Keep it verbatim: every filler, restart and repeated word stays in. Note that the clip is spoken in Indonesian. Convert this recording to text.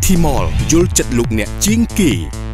Optimal យល់ចិត្តលោកអ្នកជាងគេ